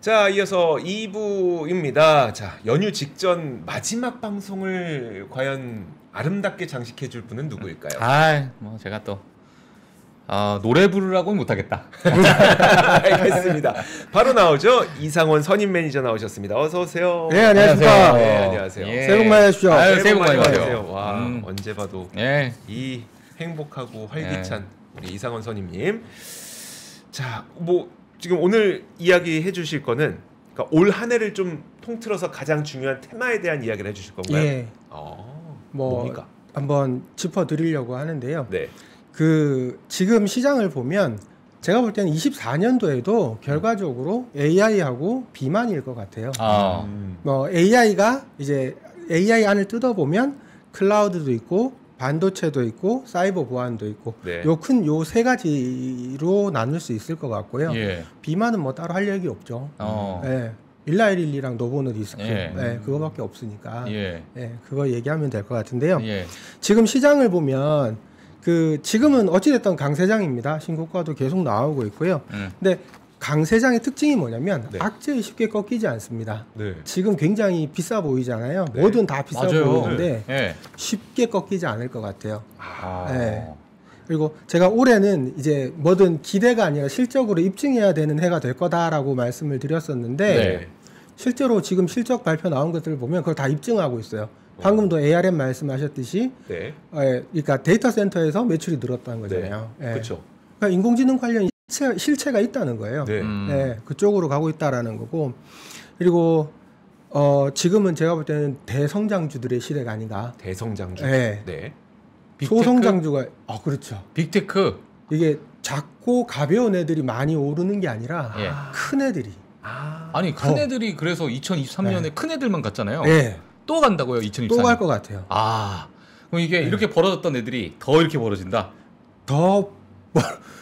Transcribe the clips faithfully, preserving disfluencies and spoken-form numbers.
자, 이어서 이 부입니다. 자, 연휴 직전 마지막 방송을 과연 아름답게 장식해줄 분은 누구일까요? 아, 뭐 제가 또 어, 노래 부르라고는 못하겠다. 알겠습니다. 바로 나오죠. 이상원 선임 매니저 나오셨습니다. 어서 오세요. 네, 안녕하십니까. 네, 안녕하세요. 예. 새해 복 많이 하십시오. 아유, 새해 새해 복 복 많이 많이 받으세요. 와, 음. 언제 봐도 예. 이 행복하고 활기찬 우리 이상원 선임님. 자, 뭐 지금 오늘 이야기 해주실 거는 그러니까 올 한 해를 좀 통틀어서 가장 중요한 테마에 대한 이야기를 해주실 건가요? 예. 어, 뭐 뭡니까? 한번 짚어드리려고 하는데요. 네. 그 지금 시장을 보면 제가 볼 때는 이십사 년도에도 결과적으로 에이아이하고 비만일 것 같아요. 아, 음. 뭐 에이아이가 이제 에이아이 안을 뜯어보면 클라우드도 있고 반도체도 있고 사이버 보안도 있고 네. 요 큰 요 세 가지로 나눌 수 있을 것 같고요. 예. 비만은 뭐 따로 할 얘기 없죠. 어. 예. 일라일일리랑 노보노 디스크 예. 예. 그거밖에 없으니까 예. 예. 그거 얘기하면 될 것 같은데요. 예. 지금 시장을 보면 그 지금은 어찌됐든 강세장입니다. 신고가도 계속 나오고 있고요. 음. 근데 강세장의 특징이 뭐냐면 네. 악재에 쉽게 꺾이지 않습니다. 네. 지금 굉장히 비싸 보이잖아요. 네. 뭐든 다 비싸 맞아요. 보이는데 예. 쉽게 꺾이지 않을 것 같아요. 아. 네. 그리고 제가 올해는 이제 뭐든 기대가 아니라 실적으로 입증해야 되는 해가 될 거다라고 말씀을 드렸었는데 네. 실제로 지금 실적 발표 나온 것들을 보면 그걸 다 입증하고 있어요. 방금도 에이알엠 말씀하셨듯이 네. 예, 그러니까 데이터 센터에서 매출이 늘었다는 거잖아요. 네. 예. 그렇죠. 그러니까 인공지능 관련 실체, 실체가 있다는 거예요. 네. 음. 네, 그쪽으로 가고 있다라는 거고. 그리고 어, 지금은 제가 볼 때는 대성장주들의 시대가 아닌가. 대성장주. 네. 네. 빅테크? 소성장주가 아 그렇죠. 빅테크. 이게 작고 가벼운 애들이 많이 오르는 게 아니라 예. 큰 애들이. 아. 아니 큰 어. 애들이 그래서 이천이십삼 년에 큰 애들만 갔잖아요. 네. 또 간다고요, 이천이십삼 년. 또 갈 것 같아요. 아, 그럼 이게 네. 이렇게 벌어졌던 애들이 더 이렇게 벌어진다. 더 뭐,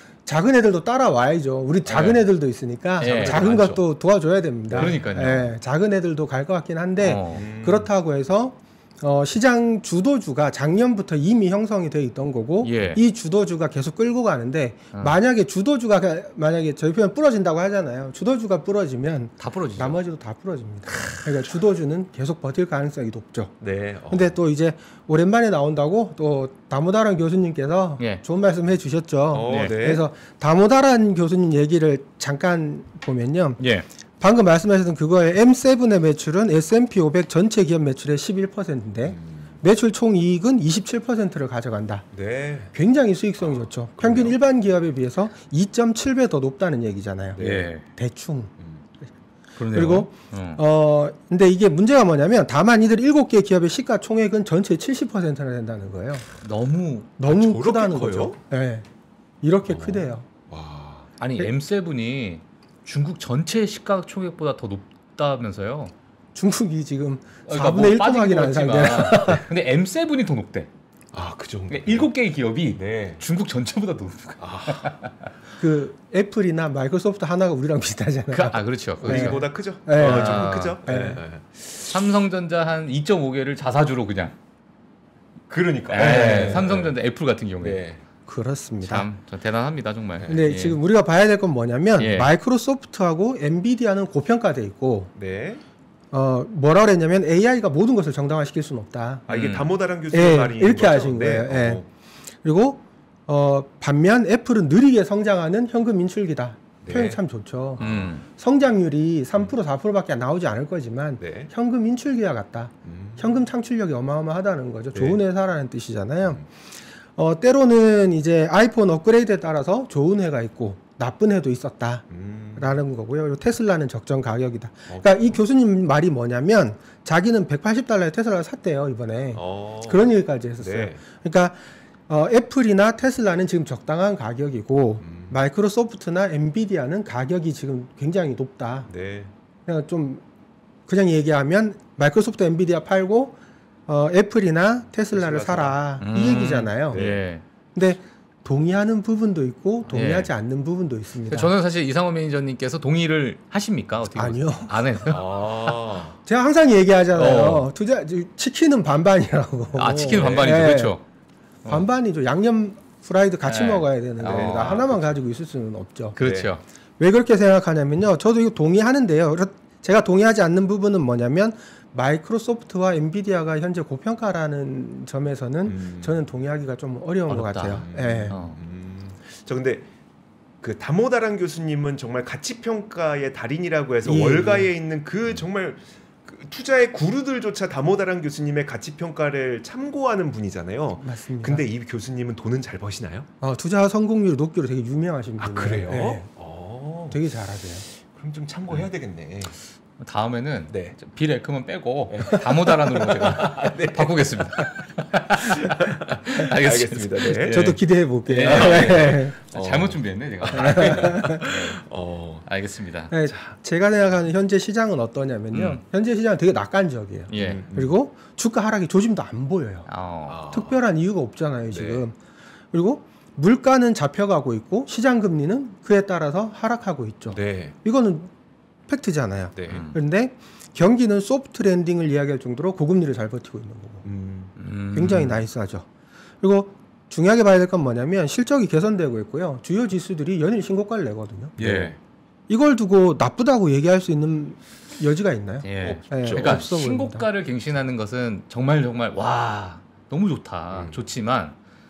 작은 애들도 따라와야죠. 우리 작은 네. 애들도 있으니까 예. 작은 많죠. 것도 도와줘야 됩니다. 그러니까요. 예, 작은 애들도 갈 것 같긴 한데 어. 음. 그렇다고 해서 어, 시장 주도주가 작년부터 이미 형성이 돼 있던 거고 예. 이 주도주가 계속 끌고 가는데 어. 만약에 주도주가 가- 만약에 저희 표현 부러진다고 하잖아요. 주도주가 부러지면 다 부러지죠. 나머지도 다 부러집니다. 그러니까 주도주는 계속 버틸 가능성이 높죠. 네. 어. 근데 또 이제 오랜만에 나온다고 또 다모다란 교수님께서 예. 좋은 말씀 해주셨죠. 어, 네. 네. 그래서 다모다란 교수님 얘기를 잠깐 보면요. 예. 방금 말씀하셨던 그거의 엠 세븐의 매출은 에스 앤 피 오백 전체 기업 매출의 십일 퍼센트인데 매출 총이익은 이십칠 퍼센트를 가져간다. 네. 굉장히 수익성이 좋죠. 평균 그럼요. 일반 기업에 비해서 이 점 칠 배 더 높다는 얘기잖아요. 네. 예. 대충. 그러네요. 그리고 어. 어 근데 이게 문제가 뭐냐면 다만 이들 일곱 개 기업의 시가총액은 전체 칠십 퍼센트나 된다는 거예요. 너무 너무 저렇게 크다는 커요? 거죠. 네. 이렇게 어. 크대요. 와. 아니 네. 엠 세븐이 중국 전체 시가총액보다 더 높다면서요? 중국이 지금 그러니까 사분의 일 뭐 빠진 토막이 것 난 상태야. 같지만 근데 엠 세븐이 더 높대. 아, 그 정도. 그러니까 일곱 개의 기업이 네. 중국 전체보다 높은 거야. 아, 그 애플이나 마이크로소프트 하나가 우리랑 비슷하잖아요. 그, 아 그렇죠. 그렇죠. 네. 우리보다 크죠? 네. 어, 아. 조금 크죠? 네. 네. 삼성전자 한 이 점 오 개를 자사주로 그냥. 그러니까. 네. 삼성전자, 애플 같은 경우에. 네. 그렇습니다. 참, 참 대단합니다 정말. 근데 예. 지금 우리가 봐야 될 건 뭐냐면 예. 마이크로소프트하고 엔비디아는 고평가돼 있고 네. 어 뭐라 그랬냐면 에이아이가 모든 것을 정당화시킬 수는 없다. 아, 이게 음. 다모다란 교수님 예, 말이 이렇게 거죠? 하신 거예요. 네. 예. 어. 그리고 어 반면 애플은 느리게 성장하는 현금 인출기다. 네. 표현 참 좋죠. 음. 성장률이 삼 퍼센트 사 퍼센트밖에 나오지 않을 거지만 네. 현금 인출기와 같다. 음. 현금 창출력이 어마어마하다는 거죠. 네. 좋은 회사라는 뜻이잖아요. 음. 어, 때로는 이제 아이폰 업그레이드에 따라서 좋은 해가 있고 나쁜 해도 있었다. 음. 라는 거고요. 그리고 테슬라는 적정 가격이다. 어. 그러니까 이 교수님 말이 뭐냐면 자기는 백팔십 달러에 테슬라를 샀대요, 이번에. 어. 그런 얘기까지 했었어요. 네. 그러니까 어, 애플이나 테슬라는 지금 적당한 가격이고 음. 마이크로소프트나 엔비디아는 가격이 지금 굉장히 높다. 네. 그냥 좀 그냥 얘기하면 마이크로소프트, 엔비디아 팔고 어, 애플이나 테슬라를 테슬라 사라 음. 이 얘기잖아요. 네. 예. 근데 동의하는 부분도 있고 동의하지 예. 않는 부분도 있습니다. 저는 사실 이상원 매니저님께서 동의를 하십니까? 어떻게 아니요. 보세요? 안 해요. 아. 제가 항상 얘기하잖아요. 어. 투자 치킨은 반반이라고. 아 치킨 반반이죠, 예. 그렇죠? 어. 반반이죠. 양념 프라이드 같이 네. 먹어야 되는 아, 겁니다. 하나만 가지고 있을 수는 없죠. 그렇죠. 왜 그렇게 생각하냐면요. 저도 이거 동의하는데요. 제가 동의하지 않는 부분은 뭐냐면 마이크로소프트와 엔비디아가 현재 고평가라는 점에서는 음. 저는 동의하기가 좀 어려운 어렵다. 것 같아요. 음. 예. 어. 음. 저 근데 그 다모다란 교수님은 정말 가치 평가의 달인이라고 해서 예, 월가에 예. 있는 그 정말 그 투자의 구루들조차 다모다란 교수님의 가치 평가를 참고하는 분이잖아요. 맞습니다. 근데 이 교수님은 돈은 잘 버시나요? 어, 투자 성공률 높기로 되게 유명하신 아 분이에요. 그래요? 예. 어. 되게 잘하세요. 그럼 좀 참고해야 되겠네. 다음에는 네. 빌 에크먼 빼고 다모다란으로 제가 네. 바꾸겠습니다. 알겠습니다. 알겠습니다. 네. 저도 기대해 볼게요. 예. 네. 자, 잘못 준비했네 제가. 어. 알겠습니다. 네, 제가 생각하는 현재 시장은 어떠냐면요. 음. 현재 시장은 되게 낙관적이에요. 예. 음. 그리고 주가 하락이 조짐도 안 보여요. 어. 아. 특별한 이유가 없잖아요, 지금. 네. 그리고 물가는 잡혀가고 있고 시장 금리는 그에 따라서 하락하고 있죠. 네. 이거는 팩트잖아요. 네. 음. 그런데 경기는 소프트 랜딩을 이야기할 정도로 고금리를 잘 버티고 있는 거고 음. 음. 굉장히 나이스하죠. 그리고 중요하게 봐야 될 건 뭐냐면 실적이 개선되고 있고요. 주요 지수들이 연일 신고가를 내거든요. 예. 이걸 두고 나쁘다고 얘기할 수 있는 여지가 있나요? 예. 네, 그러니까 없어 보입니다. 신고가를 갱신하는 것은 정말 정말 와 너무 좋다 음. 좋지만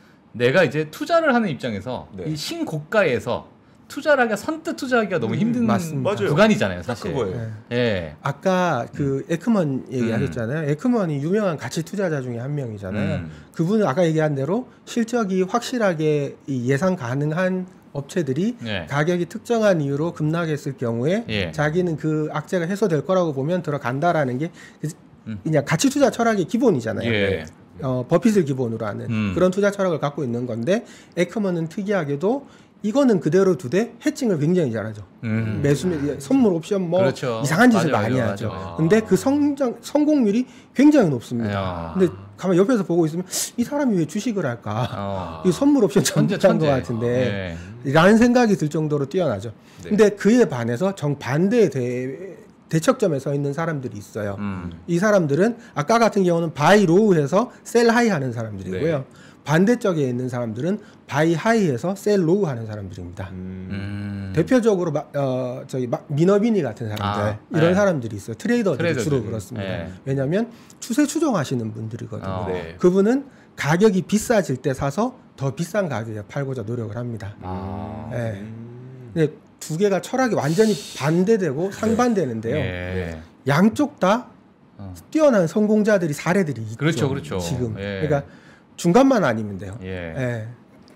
내가 이제 투자를 하는 입장에서 네. 이 신고가에서 투자를 하기가 선뜻 투자하기가 너무 음, 힘든 맞습니다. 맞아요. 구간이잖아요 딱 사실. 그거예요. 네. 예. 아까 그 에크먼 얘기하셨잖아요. 에크먼이 유명한 가치 투자자 중에 한 명이잖아요. 음. 그분은 아까 얘기한 대로 실적이 확실하게 이 예상 가능한 업체들이 예. 가격이 특정한 이유로 급락했을 경우에 예. 자기는 그 악재가 해소될 거라고 보면 들어간다라는 게 음. 그냥 가치 투자 철학의 기본이잖아요. 예. 어, 버핏을 기본으로 하는 음. 그런 투자 철학을 갖고 있는 건데 에크먼은 특이하게도 이거는 그대로 두되 해칭을 굉장히 잘하죠. 음. 매수 매- 선물 옵션 뭐 그렇죠. 이상한 짓을 맞아요, 많이 맞아요, 하죠. 맞아요. 근데 그 성장 성공률이 굉장히 높습니다. 야. 근데 가만 옆에서 보고 있으면 이 사람이 왜 주식을 할까? 어. 이 선물 옵션 천재 전부한 것 천재. 같은데 예. 라는 생각이 들 정도로 뛰어나죠. 네. 근데 그에 반해서 정반대의 대, 대척점에 서 있는 사람들이 있어요. 음. 이 사람들은 아까 같은 경우는 바이 로우해서 셀 하이 하는 사람들이고요. 네. 반대쪽에 있는 사람들은 바이 하이해서 셀 로우 하는 사람들입니다. 음. 음. 대표적으로 마, 어, 저기 마, 미너비니 같은 사람들 아, 이런 네. 사람들이 있어요. 트레이더들이 트레이더들. 주로 그렇습니다. 네. 왜냐하면 추세 추종하시는 분들이거든요. 어. 네. 그분은 가격이 비싸질 때 사서 더 비싼 가격에 팔고자 노력을 합니다. 아. 네. 음. 근데 두 개가 철학이 완전히 반대되고 상반되는데요. 예. 양쪽 다 어. 뛰어난 성공자들이 사례들이 있죠. 그렇죠, 그렇죠. 지금 예. 그러니까 중간만 아니면 돼요. 예. 예,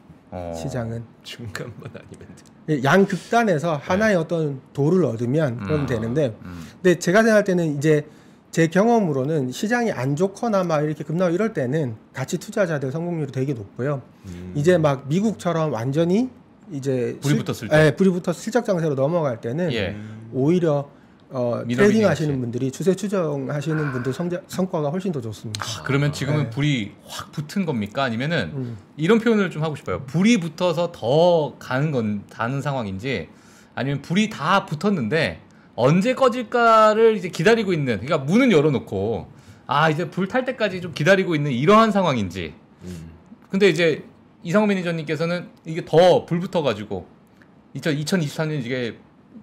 어. 시장은 중간만 아니면 돼. 양극단에서 하나의 어떤 도를 얻으면 그러면 음. 되는데, 음. 근데 제가 생각할 때는 이제 제 경험으로는 시장이 안 좋거나 막 이렇게 급락하고 이럴 때는 가치 투자자들 성공률이 되게 높고요. 음. 이제 막 미국처럼 완전히 이제 불이 실- 붙었을 때. 예, 불이 붙어서 실적 장세로 넘어갈 때는 예. 오히려 어, 미너비니 트레이딩 같이. 하시는 분들이 추세 추정하시는 분들 성자, 성과가 훨씬 더 좋습니다. 아, 그러면 지금은 네. 불이 확 붙은 겁니까? 아니면은 음. 이런 표현을 좀 하고 싶어요. 불이 붙어서 더 가는 건 다는 상황인지 아니면 불이 다 붙었는데 언제 꺼질까를 이제 기다리고 있는, 그러니까 문은 열어놓고 아 이제 불 탈 때까지 좀 기다리고 있는 이러한 상황인지. 음. 근데 이제 이상호 매니저님께서는 이게 더 불 붙어가지고 이천이십삼 년 이게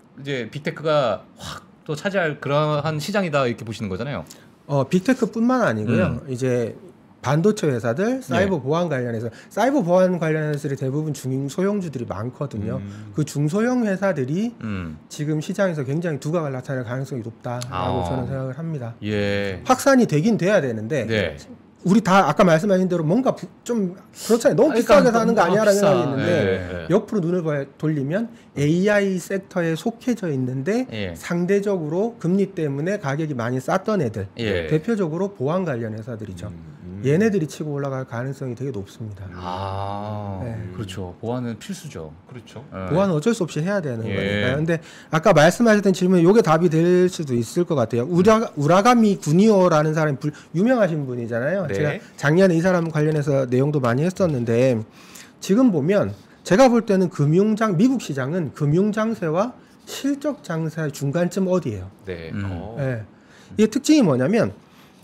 이제 빅테크가 확 또 차지할 그러한 시장이다 이렇게 보시는 거잖아요. 어, 빅테크뿐만 아니고요. 음. 이제 반도체 회사들, 사이버 예. 보안 관련해서 사이버 보안 관련해서 대부분 중소형주들이 많거든요. 음. 그 중소형 회사들이 음. 지금 시장에서 굉장히 두각을 나타낼 가능성이 높다라고 아. 저는 생각을 합니다. 예. 확산이 되긴 돼야 되는데 네. 우리 다 아까 말씀하신 대로 뭔가 부, 좀 그렇잖아요. 너무 그러니까 비싸게 사는 거 너무 아니야라는 비싸. 생각이 있는데 네. 옆으로 눈을 봐- 돌리면 에이아이 섹터에 속해져 있는데 예. 상대적으로 금리 때문에 가격이 많이 쌌던 애들, 예. 대표적으로 보안 관련 회사들이죠. 음. 얘네들이 치고 올라갈 가능성이 되게 높습니다. 아, 네. 그렇죠. 보안은 필수죠. 그렇죠. 예. 보안은 어쩔 수 없이 해야 되는 예. 거니까요. 근데 아까 말씀하셨던 질문에 이게 답이 될 수도 있을 것 같아요. 우라, 우라가미 구니오라는 사람이 불, 유명하신 분이잖아요. 네. 제가 작년에 이 사람 관련해서 내용도 많이 했었는데 지금 보면 제가 볼 때는 금융장 미국 시장은 금융장세와 실적 장세의 중간쯤 어디예요. 네. 음. 어. 예. 이게 특징이 뭐냐면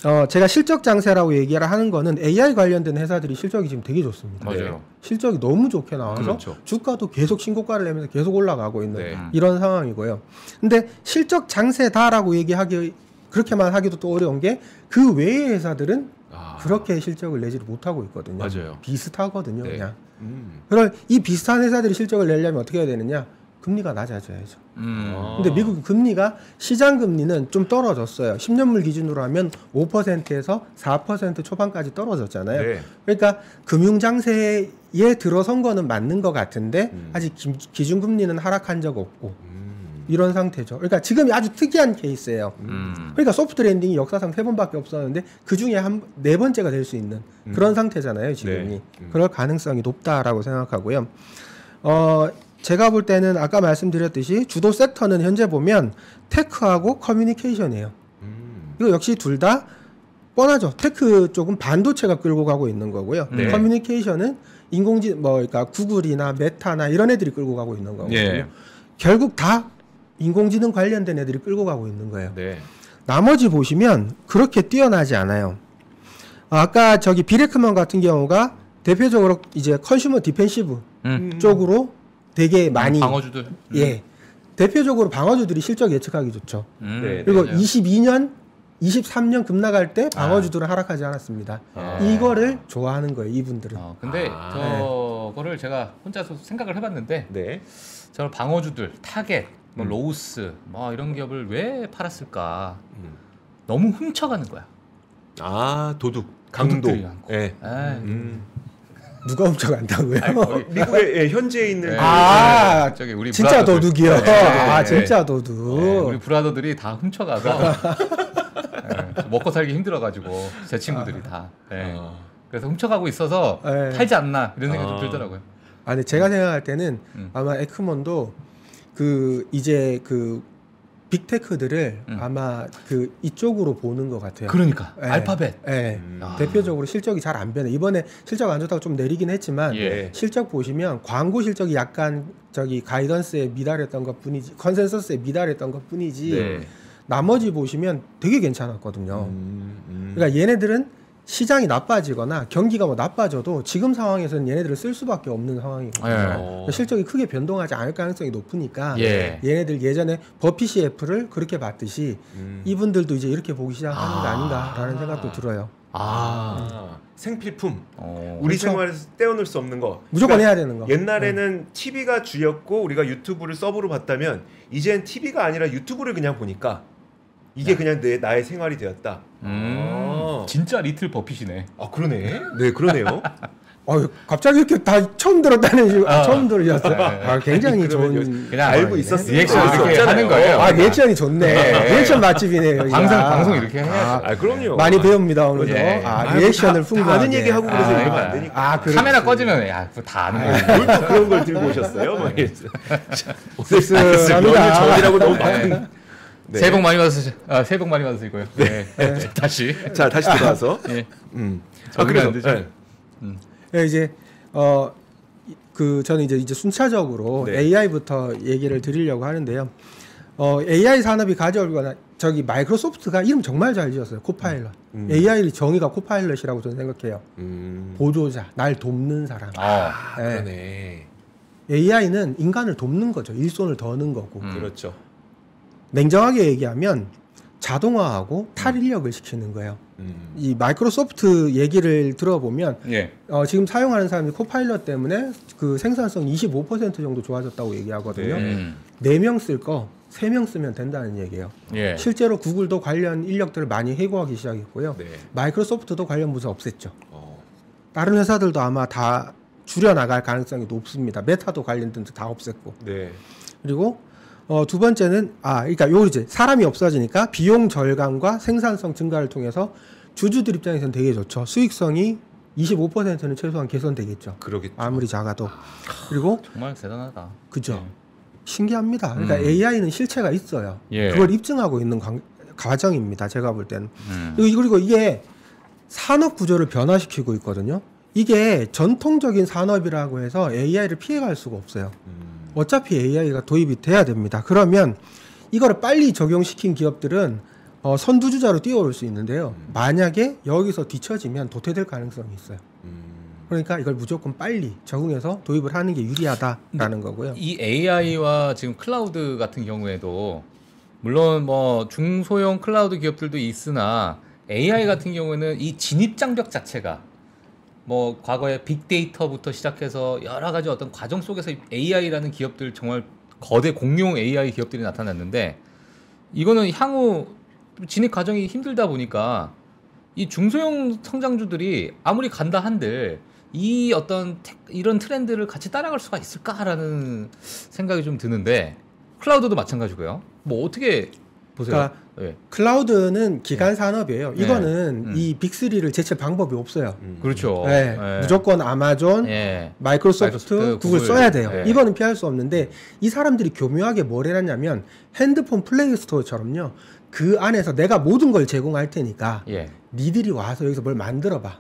어, 제가 실적 장세라고 얘기를 하는 거는 에이아이 관련된 회사들이 실적이 지금 되게 좋습니다. 맞아요. 네. 실적이 너무 좋게 나와서 그렇죠. 주가도 계속 신고가를 내면서 계속 올라가고 있는 네. 이런 상황이고요. 근데 실적 장세다라고 얘기하기 그렇게만 하기도 또 어려운 게 그 외의 회사들은 아. 그렇게 실적을 내지를 못하고 있거든요. 맞아요. 비슷하거든요. 네. 그냥. 음. 그럼 이 비슷한 회사들이 실적을 내려면 어떻게 해야 되느냐? 금리가 낮아져야죠. 음. 아. 근데 미국 금리가 시장 금리는 좀 떨어졌어요. 십 년물 기준으로 하면 오 퍼센트에서 사 퍼센트 초반까지 떨어졌잖아요. 네. 그러니까 금융 장세에 들어선 거는 맞는 것 같은데 음. 아직 기, 기준 금리는 하락한 적 없고 음. 이런 상태죠. 그러니까 지금이 아주 특이한 케이스예요. 음. 그러니까 소프트 랜딩이 역사상 세 번밖에 없었는데 그 중에 한 네 번째가 될 수 있는 음. 그런 상태잖아요. 지금이 네. 음. 그럴 가능성이 높다라고 생각하고요. 어. 제가 볼 때는 아까 말씀드렸듯이 주도 섹터는 현재 보면 테크하고 커뮤니케이션이에요. 음. 이거 역시 둘 다 뻔하죠. 테크 쪽은 반도체가 끌고 가고 있는 거고요. 네. 커뮤니케이션은 인공지능 뭐 그러니까 구글이나 메타나 이런 애들이 끌고 가고 있는 거거든요. 예. 결국 다 인공지능 관련된 애들이 끌고 가고 있는 거예요. 네. 나머지 보시면 그렇게 뛰어나지 않아요. 아까 저기 비레크먼 같은 경우가 대표적으로 이제 컨슈머 디펜시브 음. 쪽으로 되게 많이 방어주들. 음. 예. 대표적으로 방어주들이 실적 예측하기 좋죠. 음. 네. 그리고 맞아요. 이십이 년, 이십삼 년 급 나갈 때 방어주들은 하락하지 않았습니다. 아. 이거를 좋아하는 거예요, 이분들은. 어, 근데 아. 저거를 제가 혼자서 생각을 해봤는데 네. 저는 방어주들, 타겟, 뭐 음. 로우스, 뭐 이런 기업을 왜 팔았을까? 음. 너무 훔쳐가는 거야. 아 도둑, 강도. 도둑들이 많고. 예. 에이. 음. 누가 훔쳐간다고요? 아니, 거의- 미국에 예, 현재 있는 네. 그- 아, 네, 저기 우리 진짜 브라더들. 도둑이요. 네, 네, 아, 네. 진짜 도둑. 네, 우리 브라더들이 다 훔쳐가서 네, 먹고 살기 힘들어가지고 제 친구들이 다. 네. 아. 그래서 훔쳐가고 있어서 네. 팔지 않나 이런 생각이 아. 좀 들더라고요. 아니 제가 생각할 때는 음. 아마 에크몬도 그 이제 그 빅테크들을 음. 아마 그 이쪽으로 보는 것 같아요. 그러니까 예. 알파벳. 예. 음. 아. 대표적으로 실적이 잘 안 변해. 이번에 실적 안 좋다고 좀 내리긴 했지만 예. 실적 보시면 광고 실적이 약간 저기 가이던스에 미달했던 것 뿐이지 컨센서스에 미달했던 것 뿐이지 네. 나머지 보시면 되게 괜찮았거든요. 음, 음. 그러니까 얘네들은 시장이 나빠지거나 경기가 뭐 나빠져도 지금 상황에서는 얘네들을 쓸 수밖에 없는 상황이거든요. 예. 어. 그러니까 실적이 크게 변동하지 않을 가능성이 높으니까 예. 얘네들 예전에 버핏이 애플을 그렇게 봤듯이 음. 이분들도 이제 이렇게 보기 시작하는 거 아. 아닌가라는 생각도 들어요. 아. 아, 생필품. 어. 우리 그렇죠. 생활에서 떼어놓을 수 없는 거. 무조건 그러니까 해야 되는 거. 옛날에는 티비가 주였고 우리가 유튜브를 서브로 봤다면 이젠 티비가 아니라 유튜브를 그냥 보니까 이게 그냥 내 나의 생활이 되었다. 음. 아. 진짜 리틀 버핏이네. 아 그러네. 네 그러네요. 어, 갑자기 이렇게 다 처음 들었다는 식, 아. 처음 들으셨어요. 네. 아, 굉장히 아니, 그러면 좋은. 그냥 알고 상황이네. 있었어요. 리액션 알수 이렇게 없잖아요. 하는 거예요. 아, 리액션이 좋네. 네. 리액션 맛집이네요. 여기가. 방송 방송 이렇게 해야죠. 아 그럼요. 많이 배웁니다 오늘도. 예. 아, 아이고, 리액션을 다- 풍부하게. 다 아는 얘기 하고 그래서 아, 이러면 아, 안 되니까. 아, 그렇지. 카메라 꺼지면 야 그거 다 아는 거야. 뭘 또 그런 걸 들고 오셨어요? 막 이랬어요. 자, 오늘 씁쓸합니다. 오늘 저희라고 너무 네. 많은. 네. 새해 복 많이 받으세요. 아, 새해 복 많이 받으시고요. 네. 다시. 자 다시 돌아와서. 예. 음. 적으면 안 되죠. 네. 예, 이제 어 그 저는 이제 이제 순차적으로 네. 에이아이부터 얘기를 드리려고 하는데요. 어 에이아이 산업이 가져올거나 저기 마이크로소프트가 이름 정말 잘 지었어요. 코파일럿. 음. 에이아이 정의가 코파일럿이라고 저는 생각해요. 음. 보조자, 날 돕는 사람. 아. 아, 네. 그러네. 에이아이는 인간을 돕는 거죠. 일손을 더는 거고. 음. 그렇죠. 냉정하게 얘기하면 자동화하고 탈인력을 시키는 거예요. 음. 이 마이크로소프트 얘기를 들어보면 예. 어, 지금 사용하는 사람들이 코파일럿 때문에 그 생산성 이십오 퍼센트 정도 좋아졌다고 얘기하거든요. 네. 음. 네 명 쓸 거 세 명 쓰면 된다는 얘기예요. 예. 실제로 구글도 관련 인력들을 많이 해고하기 시작했고요. 네. 마이크로소프트도 관련 부서 없앴죠. 어. 다른 회사들도 아마 다 줄여나갈 가능성이 높습니다. 메타도 관련된 다 없앴고. 네. 그리고 어, 두 번째는 아, 그러니까 요 이제 사람이 없어지니까 비용 절감과 생산성 증가를 통해서 주주들 입장에서는 되게 좋죠. 수익성이 이십오 퍼센트는 최소한 개선되겠죠. 그러겠죠. 아무리 작아도. 그리고 정말 대단하다. 그죠. 예. 신기합니다. 그러니까 음. 에이아이는 실체가 있어요. 예. 그걸 입증하고 있는 관- 과정입니다. 제가 볼 때는. 음. 그리고, 그리고 이게 산업 구조를 변화시키고 있거든요. 이게 전통적인 산업이라고 해서 에이아이를 피해갈 수가 없어요. 음. 어차피 에이아이가 도입이 돼야 됩니다. 그러면 이거를 빨리 적용시킨 기업들은 어, 선두주자로 뛰어올 수 있는데요. 음. 만약에 여기서 뒤처지면 도태될 가능성이 있어요. 음. 그러니까 이걸 무조건 빨리 적응해서 도입을 하는 게 유리하다라는 거고요. 이 에이아이와 지금 클라우드 같은 경우에도 물론 뭐 중소형 클라우드 기업들도 있으나 에이아이 같은 경우에는 이 진입 장벽 자체가 뭐 과거에 빅데이터부터 시작해서 여러 가지 어떤 과정 속에서 에이아이라는 기업들 정말 거대 공룡 에이아이 기업들이 나타났는데 이거는 향후 진입 과정이 힘들다 보니까 이 중소형 성장주들이 아무리 간다 한들 이 어떤 테, 이런 트렌드를 같이 따라갈 수가 있을까라는 생각이 좀 드는데 클라우드도 마찬가지고요. 뭐 어떻게 보세요? 그러니까 네. 클라우드는 기간 산업이에요. 네. 이거는 음. 이 빅쓰리를 제칠 방법이 없어요. 음. 그렇죠. 네, 네. 무조건 아마존, 예. 마이크로소프트, 마이크로소프트, 구글, 구글. 써야 돼요. 네. 이거는 피할 수 없는데 이 사람들이 교묘하게 뭘 해놨냐면 핸드폰 플레이 스토어처럼요. 그 안에서 내가 모든 걸 제공할 테니까 예. 니들이 와서 여기서 뭘 만들어봐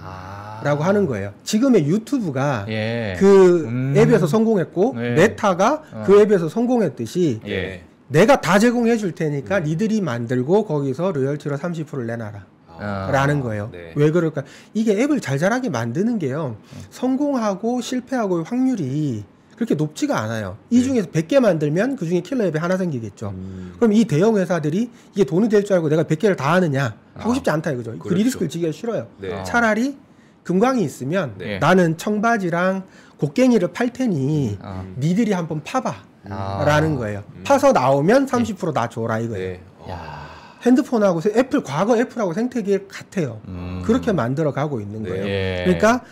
아. 라고 하는 거예요. 지금의 유튜브가 예. 그 음. 앱에서 성공했고 네. 메타가 어. 그 앱에서 성공했듯이 예. 내가 다 제공해 줄 테니까 음. 니들이 만들고 거기서 로열티로 삼십 퍼센트를 내놔라 아. 라는 거예요. 네. 왜 그럴까? 이게 앱을 잘 자라게 만드는 게요. 성공하고 실패하고 확률이 그렇게 높지가 않아요. 이 네. 중에서 백 개 만들면 그 중에 킬러 앱이 하나 생기겠죠. 음. 그럼 이 대형 회사들이 이게 돈이 될 줄 알고 내가 백 개를 다 하느냐? 하고 아. 싶지 않다 이거죠. 그 그렇죠. 리스크를 지기가 싫어요. 네. 아. 차라리 금광이 있으면 네. 나는 청바지랑 곡괭이를 팔 테니 아. 니들이 한번 파봐 아. 라는 거예요. 음. 파서 나오면 삼십 퍼센트 나 줘라 이거예요. 네. 어. 야. 핸드폰하고 세- 애플 과거 애플하고 생태계 같아요. 음. 그렇게 만들어 가고 있는 네. 거예요. 예. 그러니까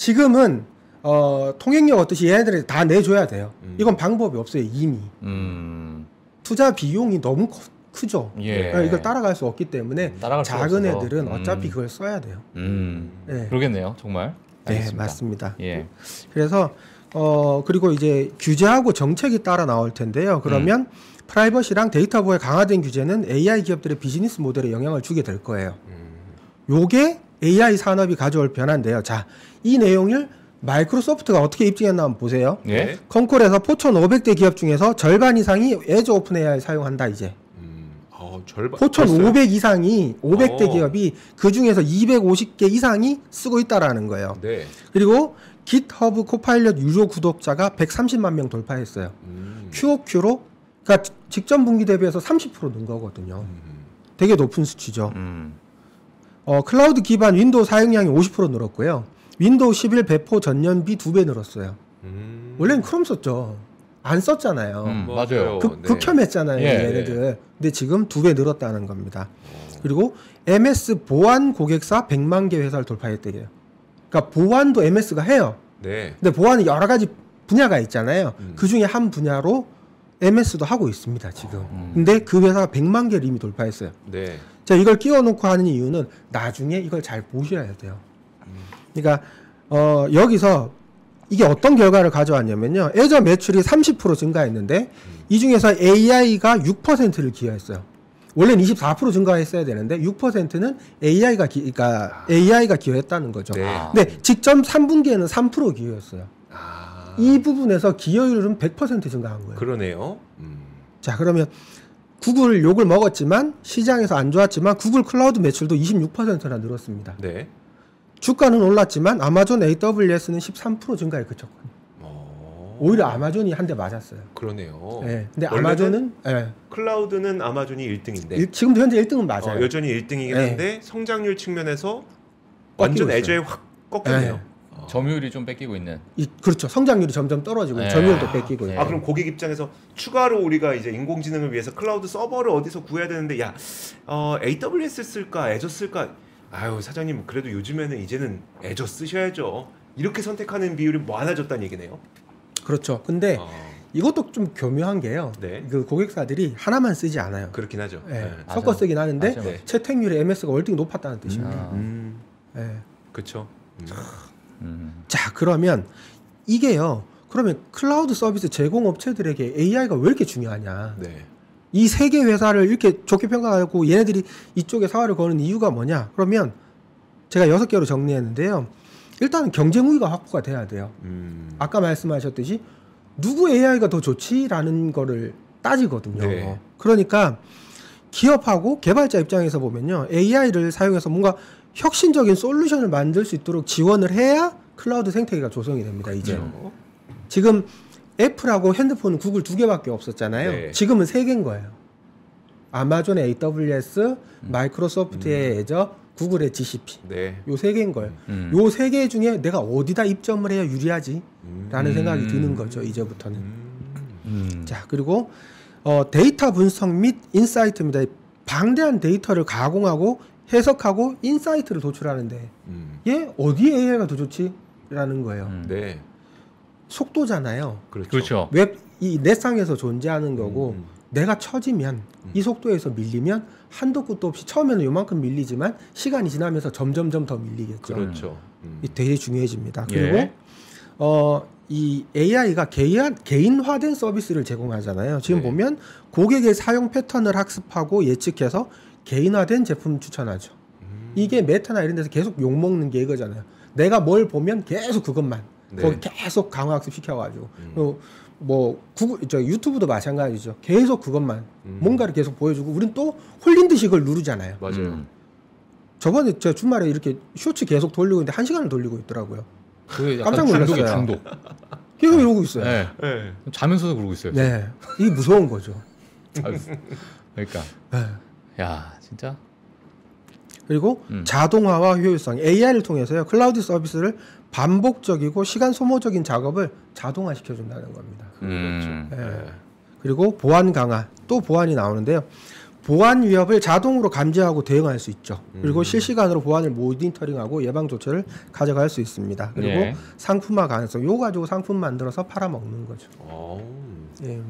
지금은 어, 통행료 얻듯이 얘네들이 다 내줘야 돼요. 음. 이건 방법이 없어요 이미. 음. 투자 비용이 너무 커, 크죠. 예. 그러니까 이걸 따라갈 수 없기 때문에 따라갈 수가 작은 없어서. 애들은 음. 어차피 그걸 써야 돼요. 음. 네. 그러겠네요. 정말. 네, 알겠습니다. 맞습니다. 예. 그래서 어 그리고 이제 규제하고 정책이 따라 나올 텐데요. 그러면 프라이버시랑 데이터 보호에 강화된 규제는 에이아이 기업들의 비즈니스 모델에 영향을 주게 될 거예요. 음. 요게 에이아이 산업이 가져올 변화인데요. 자, 이 내용을 마이크로소프트가 어떻게 입증했나 한번 보세요. 예. 네. 컨콜에서 포천 오백 대 기업 중에서 절반 이상이 애저 오픈 에이아이 사용한다 이제. 음. 어, 절반. 포천 벌써요? 오백 이상이 오백 대 어. 기업이 그 중에서 이백오십 개 이상이 쓰고 있다라는 거예요. 네. 그리고 깃허브 코파일럿 유료 구독자가 백삼십만 명 돌파했어요. 음. 큐오큐로 그러니까 직전 분기 대비해서 삼십 퍼센트 는 거거든요. 음. 되게 높은 수치죠. 음. 어, 클라우드 기반 윈도우 사용량이 오십 퍼센트 늘었고요. 윈도우 십일 배포 전년비 두 배 늘었어요. 음. 원래는 크롬 썼죠. 안 썼잖아요. 음, 맞아요. 맞아요. 극, 네. 극혐했잖아요, 예, 얘네들. 근데 지금 두 배 늘었다는 겁니다. 그리고 엠에스 보안 고객사 백만 개 회사를 돌파했대요. 그러니까 보안도 엠에스가 해요. 네. 근데 보안이 여러 가지 분야가 있잖아요. 음. 그 중에 한 분야로 엠에스도 하고 있습니다, 지금. 음. 근데 그 회사가 백만 개를 이미 돌파했어요. 네. 자, 이걸 끼워놓고 하는 이유는 나중에 이걸 잘 보셔야 돼요. 그러니까, 어, 여기서 이게 어떤 결과를 가져왔냐면요. 애저 매출이 삼십 퍼센트 증가했는데, 이 중에서 에이아이가 육 퍼센트를 기여했어요. 원래는 이십사 퍼센트 증가했어야 되는데, 육 퍼센트는 에이아이가, 기, 그러니까 에이아이가 기여했다는 거죠. 네. 아. 근데 직전 삼 분기에는 삼 퍼센트 기여했어요. 아. 이 부분에서 기여율은 백 퍼센트 증가한 거예요. 그러네요. 음. 자, 그러면 구글 욕을 먹었지만 시장에서 안 좋았지만 구글 클라우드 매출도 이십육 퍼센트나 늘었습니다. 네. 주가는 올랐지만 아마존 에이더블유에스는 십삼 퍼센트 증가에 그쳤거든요. 어. 오히려 아마존이 한 대 맞았어요. 그러네요. 예. 근데 원래는 아마존은 예. 클라우드는 아마존이 일 등인데 일- 지금도 현재 일 등은 맞아요. 어, 여전히 일 등이긴 네. 한데 성장률 측면에서 완전 꺾이고 애저에 확 꺾였네요. 네. 어. 점유율이 좀 뺏기고 있는. 이, 그렇죠. 성장률이 점점 떨어지고 네. 점유율도 뺏기고 네. 있고. 아 그럼 고객 입장에서 추가로 우리가 이제 인공지능을 위해서 클라우드 서버를 어디서 구해야 되는데 야 어, 에이더블유에스 쓸까 애저 쓸까 아유 사장님 그래도 요즘에는 이제는 애저 쓰셔야죠 이렇게 선택하는 비율이 많아졌다는 얘기네요. 그렇죠. 근데 어, 이것도 좀 교묘한 게요. 네. 그 고객사들이 하나만 쓰지 않아요. 그렇긴 하죠. 예. 네. 맞아. 섞어 쓰긴 하는데 맞아, 맞아. 채택률이 엠에스가 월등히 높았다는 뜻입니다. 아. 음, 예. 그렇죠. 음. 음. 자, 그러면 이게요. 그러면 클라우드 서비스 제공 업체들에게 에이아이가 왜 이렇게 중요하냐? 네. 이 세 개 회사를 이렇게 좋게 평가하고 얘네들이 이쪽에 사활을 거는 이유가 뭐냐? 그러면 제가 여섯 개로 정리했는데요. 일단은 경쟁 우위가 확보가 돼야 돼요. 음. 아까 말씀하셨듯이 누구 에이아이가 더 좋지라는 거를 따지거든요. 네. 그러니까 기업하고 개발자 입장에서 보면요, 에이아이를 사용해서 뭔가 혁신적인 솔루션을 만들 수 있도록 지원을 해야 클라우드 생태계가 조성이 됩니다. 이제 그렇죠. 지금 애플하고 핸드폰은 구글 두 개밖에 없었잖아요. 네. 지금은 세 개인 거예요. 아마존의 에이더블유에스, 마이크로소프트의 애저, 구글의 지씨피. 네. 요 세 개인 거예요. 음. 요 세 개 중에 내가 어디다 입점을 해야 유리하지? 라는 음. 생각이 드는 거죠. 이제부터는. 음. 자, 그리고 어, 데이터 분석 및 인사이트입니다. 방대한 데이터를 가공하고 해석하고 인사이트를 도출하는데 음. 얘 어디에 에이아이가 더 좋지? 라는 거예요. 음. 네. 속도잖아요. 그렇죠. 그렇죠. 웹 이 넷상에서 존재하는 거고 음. 내가 처지면 음. 이 속도에서 밀리면 한도 끝도 없이 처음에는 요만큼 밀리지만 시간이 지나면서 점점점 더 밀리겠죠. 그렇죠. 음. 이 되게 중요해집니다. 그리고 예. 어, 이 에이아이가 개인, 개인화된 서비스를 제공하잖아요. 지금 네. 보면 고객의 사용 패턴을 학습하고 예측해서 개인화된 제품 추천하죠. 음. 이게 메타나 이런 데서 계속 욕먹는 게 이거잖아요. 내가 뭘 보면 계속 그것만 네. 거기 계속 강화학습 시켜가지고 음. 어, 뭐 구글, 저 유튜브도 마찬가지죠. 계속 그것만 음. 뭔가를 계속 보여주고 우린 또 홀린 듯이 그걸 누르잖아요. 맞아요. 음. 저번에 제가 주말에 이렇게 쇼츠 계속 돌리고 있는데 한 시간을 돌리고 있더라고요. 그게 약간 깜짝 놀랐어요. 중독이에요, 중독. 계속 이러고 있어요. 네. 네. 자면서도 그러고 있어요. 네, 이게 무서운 거죠. 그러니까 네. 야 진짜 그리고 음. 자동화와 효율성, 에이아이를 통해서요 클라우드 서비스를 반복적이고 시간 소모적인 작업을 자동화 시켜준다는 겁니다. 음. 네. 그리고 보안 강화, 또 보안이 나오는데요. 보안 위협을 자동으로 감지하고 대응할 수 있죠. 그리고 음. 실시간으로 보안을 모니터링하고 예방 조처를 가져갈 수 있습니다. 그리고 예. 상품화 가능성, 요거 가지고 상품 만들어서 팔아먹는 거죠. 어. 예.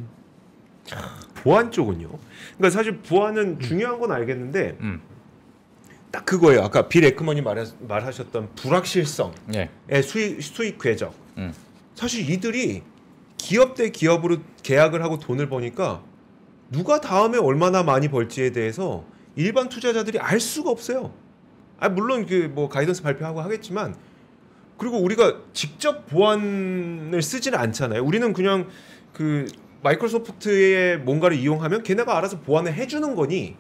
보안 쪽은요. 그러니까 사실 보안은 중요한 건 알겠는데 음. 딱 그거예요. 아까 빌 에크먼이 말하, 말하셨던 불확실성의 예. 수익 수익 궤적. 음. 사실 이들이 기업 대 기업으로 계약을 하고 돈을 버니까 누가 다음에 얼마나 많이 벌지에 대해서 일반 투자자들이 알 수가 없어요. 아 물론 그 뭐 가이던스 발표하고 하겠지만 그리고 우리가 직접 보안을 쓰지는 않잖아요. 우리는 그냥 그 마이크로소프트의 뭔가를 이용하면 걔네가 알아서 보안을 해주는 거니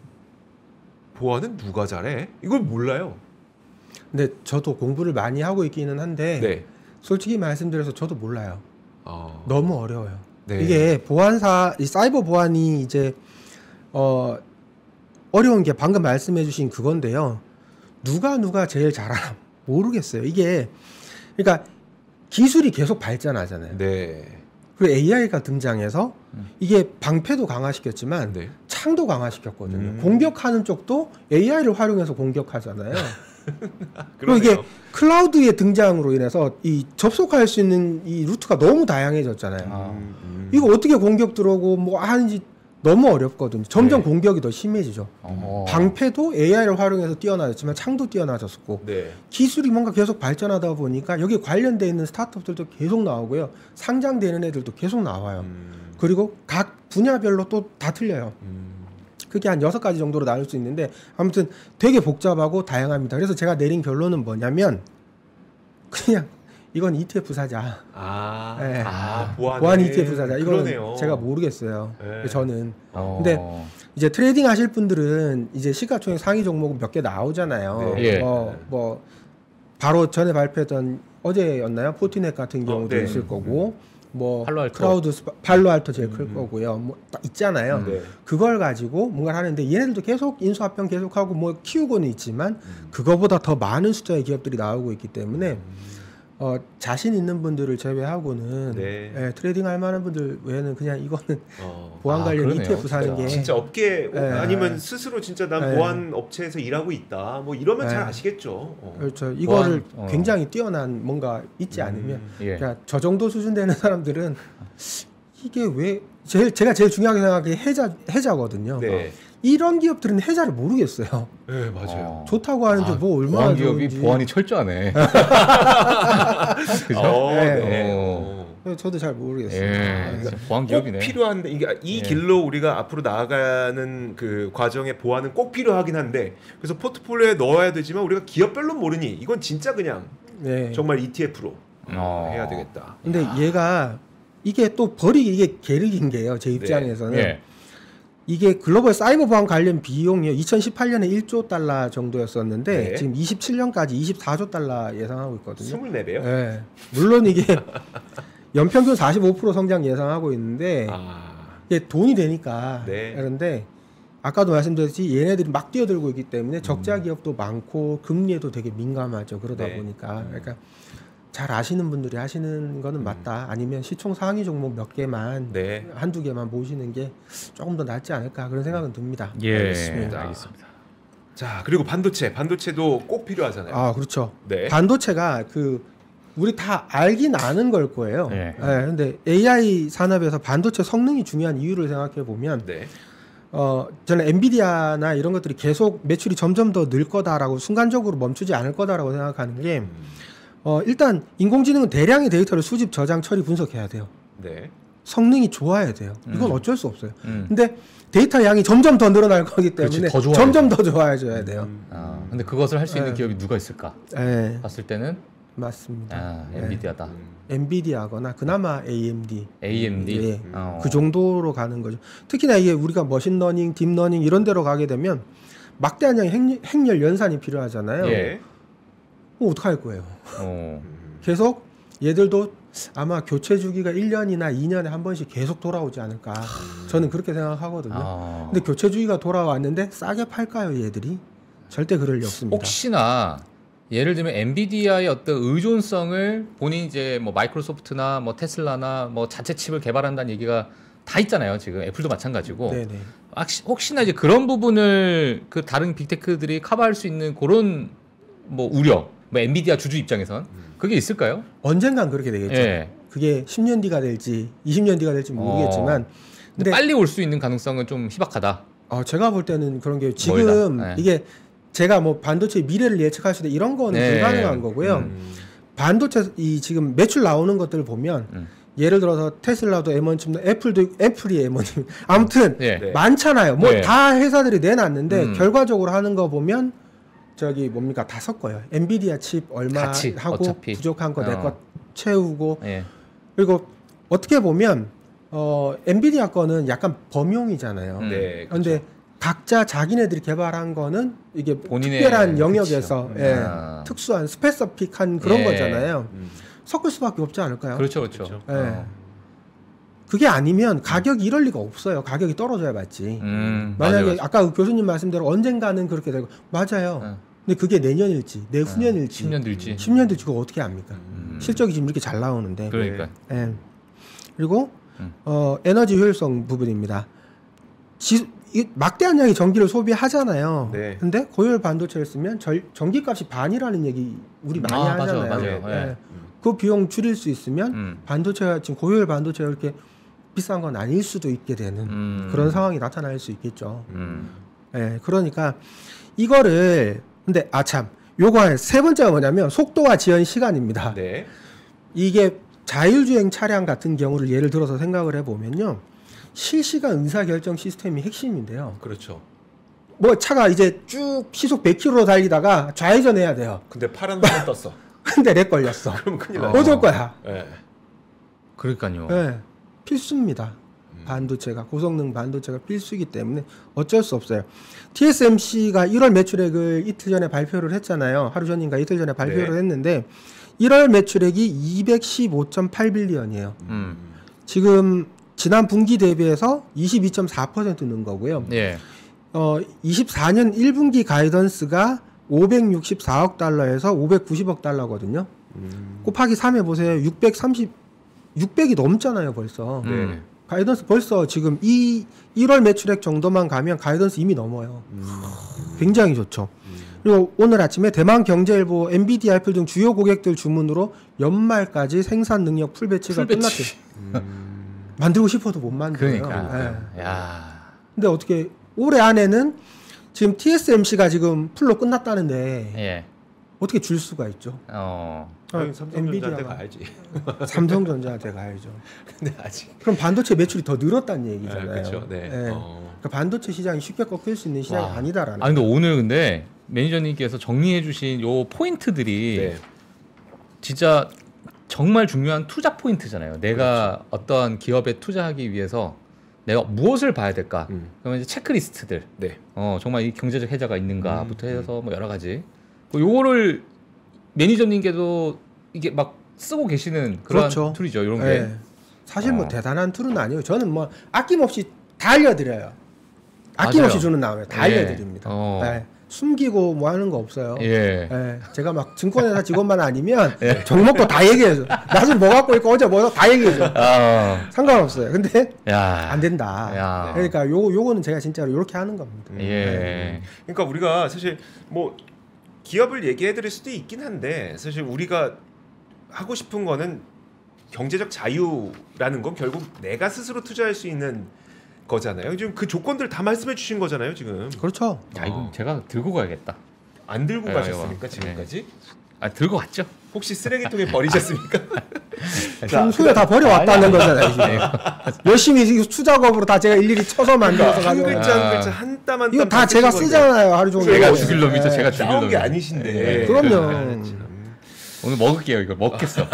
보안은 누가 잘해? 이걸 몰라요. 근데 저도 공부를 많이 하고 있기는 한데 네. 솔직히 말씀드려서 저도 몰라요. 어. 너무 어려워요. 네. 이게 보안사, 이 사이버 보안이 이제 어 어려운 게 방금 말씀해주신 그건데요. 누가 누가 제일 잘하나 모르겠어요. 이게 그러니까 기술이 계속 발전하잖아요. 네. 그리고 에이아이가 등장해서 음. 이게 방패도 강화시켰지만 네. 창도 강화시켰거든요. 음. 공격하는 쪽도 에이아이를 활용해서 공격하잖아요. 그리고 그러네요. 이게 클라우드의 등장으로 인해서 이 접속할 수 있는 이 루트가 너무 다양해졌잖아요. 아. 음, 음. 이거 어떻게 공격 들어오고 뭐 하는지 너무 어렵거든요. 점점 네. 공격이 더 심해지죠. 어. 방패도 에이아이를 활용해서 뛰어나졌지만 창도 뛰어나졌었고 네. 기술이 뭔가 계속 발전하다 보니까 여기 관련돼 있는 스타트업들도 계속 나오고요. 상장되는 애들도 계속 나와요. 음, 그리고 각 분야별로 또 다 틀려요. 음. 그게 한 여섯 가지 정도로 나눌 수 있는데 아무튼 되게 복잡하고 다양합니다. 그래서 제가 내린 결론은 뭐냐면 그냥 이건 이티에프 사자. 아, 네. 아 보안 보안 이티에프 사자. 이거는 그러네요. 제가 모르겠어요. 네. 저는. 어. 근데 이제 트레이딩 하실 분들은 이제 시가총액 상위 종목은 몇 개 나오잖아요. 네. 예. 어, 뭐 바로 전에 발표했던 어제였나요? 포티넷 같은 경우도 어, 네. 있을 거고 뭐 팔로알토. 크라우드 스파, 팔로알토 제일 클 음. 거고요. 뭐 딱 있잖아요. 네. 그걸 가지고 뭔가를 하는데 얘네들도 계속 인수합병 계속하고 뭐 키우고는 있지만 음. 그거보다 더 많은 숫자의 기업들이 나오고 있기 때문에 음. 어, 자신 있는 분들을 제외하고는 네. 예, 트레이딩 할 만한 분들 외에는 그냥 이거는 어. 보안 아, 관련 그러네요, 이티에프 사는 진짜. 게 진짜 업계 네. 아니면 스스로 진짜 난 네. 보안 업체에서 일하고 있다. 뭐 이러면 네. 잘 아시겠죠. 어. 그렇죠. 이거를 보안, 어. 굉장히 뛰어난 뭔가 있지 않으면 음. 예. 그러니까 저 정도 수준 되는 사람들은 이게 왜 제일 제가 제일 중요하게 생각하는 게 해자 해자거든요. 네. 이런 기업들은 해자를 모르겠어요. 네, 맞아요. 어. 좋다고 하는데 아, 뭐 얼마나 보안 기업이 좋은지. 보안이 철저하네. 그죠? 어, 네. 네. 어. 어. 저도 잘 모르겠어요. 예, 진짜 보안 꼭 기업이네. 필요한데 이게 이 예. 길로 우리가 앞으로 나아가는 그 과정의 보안은 꼭 필요하긴 한데 그래서 포트폴리오에 넣어야 되지만 우리가 기업별로 모르니 이건 진짜 그냥 네. 정말 이티에프로 어. 해야 되겠다. 근데 얘가 이게 또 버리기 이게 게으른 게요. 제 네. 입장에서는 예. 이게 글로벌 사이버 보안 관련 비용이 이천십팔 년에 일조 달러 정도였었는데 네. 지금 이십칠 년까지 이십사조 달러 예상하고 있거든요. 이십사 배요? 네. 물론 이게 연평균 사십오 퍼센트 성장 예상하고 있는데 아. 이게 돈이 되니까 네. 그런데 아까도 말씀드렸듯이 얘네들이 막 뛰어들고 있기 때문에 적자 기업도 많고 금리에도 되게 민감하죠. 그러다 네. 보니까 그러니까 잘 아시는 분들이 하시는 거는 맞다. 아니면 시총 상위 종목 몇 개만 네. 한두 개만 보시는 게 조금 더 낫지 않을까 그런 생각은 듭니다. 예, 알겠습니다. 알겠습니다. 자, 그리고 반도체, 반도체도 꼭 필요하잖아요. 아 그렇죠. 네. 반도체가 그 우리 다 알긴 아는 걸 거예요. 네. 네, 근데 에이아이 산업에서 반도체 성능이 중요한 이유를 생각해 보면 네. 어 저는 엔비디아나 이런 것들이 계속 매출이 점점 더 늘 거다라고 순간적으로 멈추지 않을 거다라고 생각하는 게 음. 어, 일단 인공지능은 대량의 데이터를 수집, 저장, 처리, 분석해야 돼요. 네. 성능이 좋아야 돼요. 이건 음. 어쩔 수 없어요. 음. 근데 데이터 양이 점점 더 늘어날 거기 때문에 그렇지, 더 좋아야죠. 점점 더 좋아져야 돼요. 음. 아, 근데 그것을 할 수 있는 네. 기업이 누가 있을까? 네, 봤을 때는 맞습니다. 아, 네. 엔비디아다. 음. 엔비디아거나 그나마 에이엠디. 에이엠디. 예. 어. 그 정도로 가는 거죠. 특히나 이게 우리가 머신러닝, 딥러닝 이런 데로 가게 되면 막대한 양의 행, 행렬 연산이 필요하잖아요. 예. 어, 어떡할 거예요? 어. 음. 계속 얘들도 아마 교체 주기가 일 년이나 이 년에 한 번씩 계속 돌아오지 않을까. 저는 그렇게 생각하거든요. 아. 근데 교체 주기가 돌아왔는데 싸게 팔까요, 얘들이? 절대 그럴 리 없습니다. 혹시나 예를 들면 엔비디아의 어떤 의존성을 본인 이제 뭐 마이크로소프트나 뭐 테슬라나 뭐 자체 칩을 개발한다는 얘기가 다 있잖아요. 지금 애플도 마찬가지고. 네네. 혹시- 혹시나 이제 그런 부분을 그 다른 빅테크들이 커버할 수 있는 그런 뭐 우려, 뭐 엔비디아 주주 입장에선 그게 있을까요? 언젠간 그렇게 되겠죠. 예. 그게 십 년 뒤가 될지 이십 년 뒤가 될지 모르겠지만 근데 근데 빨리 올 수 있는 가능성은 좀 희박하다. 어, 제가 볼 때는 그런 게 지금 멀다. 네. 이게 제가 뭐 반도체의 미래를 예측할 수 있다 이런 거는 네. 불가능한 거고요. 음. 반도체 이 지금 매출 나오는 것들을 보면 음. 예를 들어서 테슬라도 엠 원 칩니다. 애플도 애플이 엠 원 칩니다. 아무튼 예. 네. 많잖아요. 뭐 네. 다 회사들이 내놨는데 음. 결과적으로 하는 거 보면 저기 뭡니까 다 섞어요. 엔비디아 칩 얼마 같이, 하고 어차피. 부족한 거 내 어. 거 채우고 예. 그리고 어떻게 보면 어 엔비디아 거는 약간 범용이잖아요. 음. 네. 근데 각자 자기네들이 개발한 거는 이게 본인의- 특별한 영역에서 그쵸. 예, 아. 특수한 스페시픽한 그런 예. 거잖아요. 음. 섞을 수밖에 없지 않을까요? 그렇죠, 그렇죠. 그렇죠. 예. 어. 그게 아니면 가격이 이럴 리가 없어요. 가격이 떨어져야 맞지. 음, 만약에 맞아요, 맞아요. 아까 그 교수님 말씀대로 언젠가는 그렇게 되고 맞아요. 어. 근데 그게 내년일지 내후년일지 십 년 뒤일지. 십 년 뒤일지 그거 어떻게 압니까? 음. 실적이 지금 이렇게 잘 나오는데. 그러니까. 예. 그리고 음. 어, 에너지 효율성 부분입니다. 지, 이 막대한 양의 전기를 소비하잖아요. 네. 근데 고효율 반도체를 쓰면 절, 전기값이 반이라는 얘기 우리 많이 아, 맞아요, 하잖아요. 맞아요. 예. 예. 그 비용 줄일 수 있으면 음. 반도체가 지금 고효율 반도체가 그렇게 비싼 건 아닐 수도 있게 되는 음. 그런 상황이 나타날 수 있겠죠. 음. 예, 그러니까 이거를 근데 아참 요거 세 번째가 뭐냐면 속도와 지연 시간입니다. 네. 이게 자율주행 차량 같은 경우를 예를 들어서 생각을 해보면요. 실시간 의사결정 시스템이 핵심인데요. 그렇죠. 뭐 차가 이제 쭉 시속 백 킬로미터로 달리다가 좌회전해야 돼요. 근데 파란 선 떴어. 근데 렉 걸렸어. 그럼 큰일 어. 나죠. 어쩔 거야? 예. 그러니까요. 네, 필수입니다. 반도체가 고성능 반도체가 필수이기 때문에 어쩔 수 없어요. 티에스엠씨가 일월 매출액을 이틀 전에 발표를 했잖아요. 하루 전인가 이틀 전에 발표를 네. 했는데 일월 매출액이 이백십오 점 팔 빌리언이에요. 음. 지금 지난 분기 대비해서 이십이 점 사 퍼센트 는 거고요. 예. 어, 이십사 년 일 분기 가이던스가 오백육십사억 달러에서 오백구십억 달러거든요. 음. 곱하기 삼 해보세요. 육백삼십, 육백이 넘잖아요, 벌써. 음. 가이던스 벌써 지금 이 일월 매출액 정도만 가면 가이던스 이미 넘어요. 음. 굉장히 좋죠. 그리고 오늘 아침에 대만 경제일보, 엔비디아, 애플 등 주요 고객들 주문으로 연말까지 생산 능력 풀 배치가 풀배치. 끝났대. 만들고 싶어도 못 만들어요. 그러니까. 예. 야. 근데 어떻게 올해 안에는 지금 티에스엠씨가 지금 풀로 끝났다는데 예. 어떻게 줄 수가 있죠? 어. 아니, 어, 삼성전자한테 엔비디아가. 가야지. 삼성전자한테 가야죠. 근데 아직. 그럼 반도체 매출이 더 늘었다는 얘기잖아요. 네, 그렇죠. 네. 예. 어. 그러니까 반도체 시장이 쉽게 꺾일 수 있는 시장이 와. 아니다라는. 아 근데 오늘 근데 매니저님께서 정리해주신 요 포인트들이 네. 진짜 정말 중요한 투자 포인트잖아요. 내가 어떤 기업에 투자하기 위해서 내가 무엇을 봐야 될까? 음. 그러면 이제 체크리스트들. 네. 어 정말 이 경제적 해자가 있는가부터 음, 해서 뭐 여러 가지. 요거를 매니저님께도 이게 막 쓰고 계시는 그런 그렇죠. 툴이죠. 이런 게. 네. 사실 뭐 어. 대단한 툴은 아니에요. 저는 뭐 아낌없이 다 알려드려요. 아낌없이 맞아요. 주는 나오면 다 예. 알려드립니다. 어. 네. 숨기고 뭐 하는 거 없어요. 예. 네. 제가 막 증권회사 직원만 아니면 정먹고 다 얘기해줘. 나중에 뭐 갖고 있고 어제 뭐 다 얘기해줘. 아. 상관없어요. 근데 야. 안 된다. 야. 그러니까 요 요거는 제가 진짜로 이렇게 하는 겁니다. 음. 예. 그러니까 우리가 사실 뭐 기업을 얘기해드릴 수도 있긴 한데 사실 우리가 하고 싶은 거는 경제적 자유라는 건 결국 내가 스스로 투자할 수 있는 거잖아요. 지금 그 조건들 다 말씀해 주신 거잖아요. 지금 그렇죠. 야, 이거 어. 제가 들고 가야겠다. 안 들고 예, 가셨습니까 이거. 지금까지? 아, 들고 갔죠. 혹시 쓰레기통에 버리셨습니까? 평소에 다 버려왔다는 거잖아요. 지금. 네. 열심히 투작업으로 다 제가 일일이 쳐서 만들어서 한 가지고. 글자 한 아. 글자 한 땀 한 땀 이거 다 제가 쓰잖아요. 하루 종일. 제가 그래요. 죽일 놈이죠. 제가 죽일 싸운 게 놈이. 아니신데. 예. 그럼요. 아, 참. 오늘 먹을게요. 이거 먹겠어.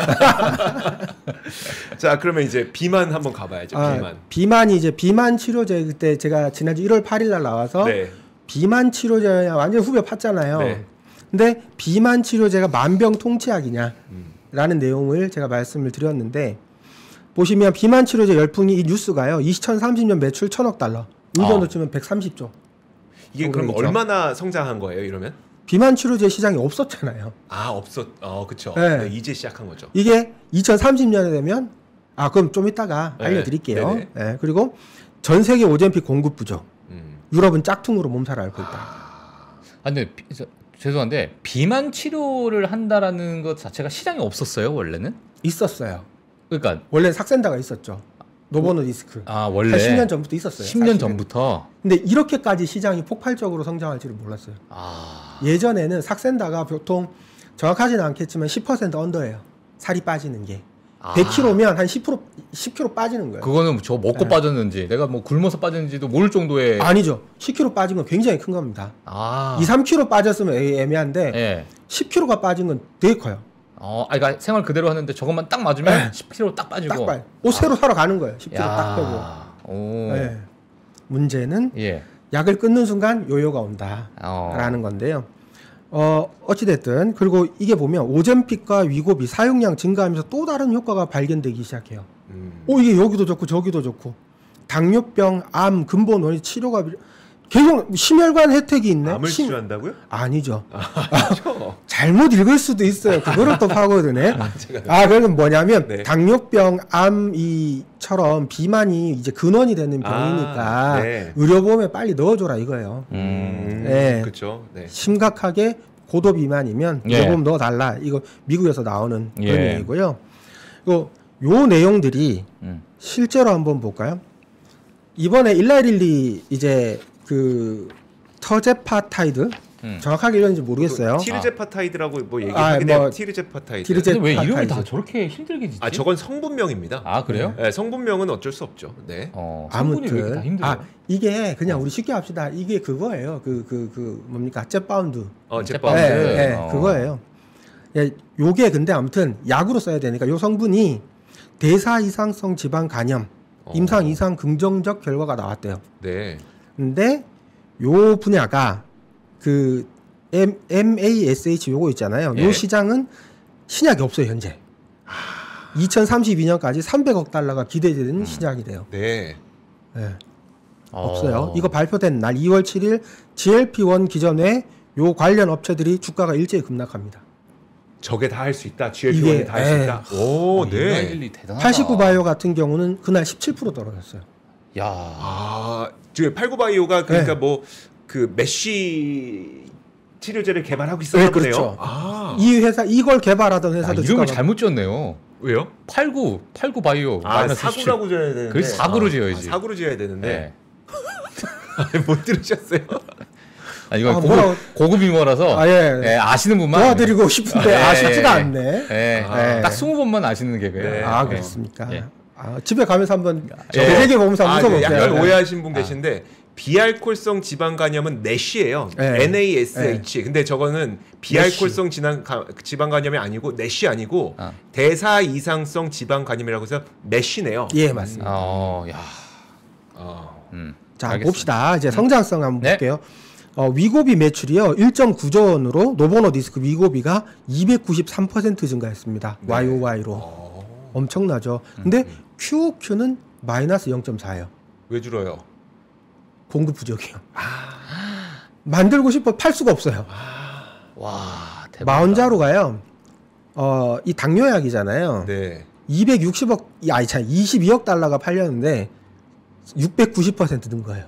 자 그러면 이제 비만 한번 가봐야죠. 아, 비만. 비만이 이제 비만 치료제 그때 제가 지난주 일월 팔일 날 나와서 네. 비만 치료제 완전 후벼 팠잖아요. 네. 근데 비만 치료제가 만병통치약이냐 음. 라는 내용을 제가 말씀을 드렸는데 보시면 비만 치료제 열풍이 이 뉴스가요. 이천삼십 년 매출 천억 달러. 우리돈으로 아. 치면 백삼십조. 이게 그럼 있죠. 얼마나 성장한 거예요? 이러면? 비만 치료제 시장이 없었잖아요. 아 없었. 어 그쵸. 네. 네, 이제 시작한 거죠. 이게 이천삼십 년에 되면 아 그럼 좀 이따가 네. 알려드릴게요. 네네. 네, 그리고 전 세계 오젬픽 공급 부족. 음. 유럽은 짝퉁으로 몸살을 앓고 있다. 아, 근데 비, 저, 죄송한데 비만 치료를 한다라는 것 자체가 시장이 없었어요 원래는? 있었어요. 그러니까 원래 삭센다가 있었죠. 노보노디스크. 아 원래 한 십 년 전부터 있었어요. 십 년 사실은. 전부터. 근데 이렇게까지 시장이 폭발적으로 성장할 줄은 몰랐어요. 아. 예전에는 삭센다가 보통 정확하지는 않겠지만 십 퍼센트 언더예요. 살이 빠지는 게. 아. 백 킬로그램면 한 십 퍼센트 십 킬로그램 빠지는 거예요. 그거는 저 먹고 네. 빠졌는지 내가 뭐 굶어서 빠졌는지도 모를 정도의. 아니죠. 십 킬로그램 빠진 건 굉장히 큰 겁니다. 아. 이, 삼 킬로그램 빠졌으면 애- 애매한데 예. 십 킬로그램가 빠진 건 되게 커요. 어, 아, 그러니까 생활 그대로 하는데 저것만 딱 맞으면 십 킬로그램 딱 빠지고. 딱 빠요. 옷 새로 사러 가는 거예요. 십 킬로그램 야. 딱 빼고. 오. 네. 문제는 예. 약을 끊는 순간 요요가 온다. 어. 라는 건데요. 어, 어찌됐든, 그리고 이게 보면 오젬픽과 위고비 사용량 증가하면서 또 다른 효과가 발견되기 시작해요. 음. 오, 이게 여기도 좋고 저기도 좋고. 당뇨병, 암, 근본 원인 치료가 계속 심혈관 혜택이 있네. 암을 심- 치료한다고요? 아니죠. 아니죠. 잘못 읽을 수도 있어요. 그거를 또 파고드네. 아, 그건 뭐냐면 네. 당뇨병, 암 이처럼 비만이 이제 근원이 되는 병이니까 아, 네. 의료보험에 빨리 넣어줘라 이거예요. 음. 네. 그렇죠. 네. 심각하게 고도 비만이면 예. 의료보험 넣어달라. 이거 미국에서 나오는 그런 예. 얘기고요. 요, 요 내용들이 음. 실제로 한번 볼까요? 이번에 일라일리 이제 그 터제파타이드 음. 정확하게 이런지 모르겠어요. 티르제파타이드라고 뭐 아, 얘기하긴 해요. 뭐 티르제파타이드. 티르제- 근데 왜 이름을 파타이즈. 다 저렇게 힘들게 짓지? 아 저건 성분명입니다. 아, 그래요? 네, 성분명은 어쩔 수 없죠. 네. 어, 성분이 왜 이렇게 다 아무튼 힘들어요? 아 이게 그냥 우리 쉽게 합시다. 이게 그거예요. 그 그 그 뭡니까 젯바운드. 어, 제 제빵. 네, 예, 네. 예, 어. 그거예요. 예, 요게 근데 아무튼 약으로 써야 되니까 요 성분이 대사 이상성 지방 간염, 어. 임상 이상 긍정적 결과가 나왔대요. 네. 근데 요 분야가 그 M, 엠에이에스에이치 요거 있잖아요. 예. 요 시장은 신약이 없어요 현재. 이천삼십이 년까지 삼백억 달러가 기대되는 시장이 돼요. 네. 예. 어. 없어요. 이거 발표된 날 이월 칠일 지엘피 원 기존에 요 관련 업체들이 주가가 일제히 급락합니다. 저게 다 할 수 있다. 지엘피원이 이게- 다 할 수 에. 있다. 오, 어, 네. 일라일리 대단하다. 팔십구 바이오 같은 경우는 그날 십칠 퍼센트 떨어졌어요. 야. 아, 지금 팔십구 바이오가 그러니까 네. 뭐 그 메쉬 치료제를 개발하고 있었나 네, 보네요. 그렇죠. 아. 이 회사 이걸 개발하던 야, 회사도 이름을 주가가- 잘못 지었네요. 왜요? 팔십구, 팔십구 바이오. 아, 마이너스 사구라고 지어야 되는데. 그래서 사구로 아, 지어야지. 아, 사구로 지어야 되는데. 네. 못 들으셨어요? 아, 이건 아, 고급, 뭐라고- 고급 유머라서 아, 예. 예, 아시는 분만 도와드리고 싶은데 예, 아쉽지가 예, 않네. 예, 아. 딱 스무 번만 아시는 개그예요. 네. 아 예. 그렇습니까? 예. 아, 집에 가면서 한번 예. 되게 보면서 아, 한번 네, 웃어보세요. 약간 네. 오해하신 분 계신데 비알콜성 지방 간염은 내시예요. 네. 엔 에이 에스 에이치. 근데 저거는 비알콜성 지방, 가- 지방 간염이 아니고 내시 아니고 아. 대사 이상성 지방 간염이라고 해서 메시네요. 예 맞습니다. 어, 야. 어. 음. 자 알겠습니다. 봅시다. 이제 성장성 한번 네. 볼게요. 어, 위고비 매출이요 일 점 구조 원으로 노보노디스크 위고비가 이백구십삼 퍼센트 증가했습니다. 네. 와이오와이로 어. 엄청나죠. 근데 큐오큐는 마이너스 영 점 사예요. 왜 줄어요? 공급 부족이요. 만들고 싶어 팔 수가 없어요. 와 대박. 마운자로가요. 어, 이 당뇨약이잖아요. 네. 이백육십억, 아니 참 이십이억 달러가 팔렸는데 육백구십 퍼센트 는 거예요.